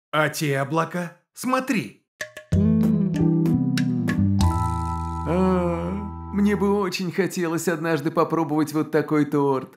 А те облака? Смотри. Мне бы очень хотелось однажды попробовать вот такой торт.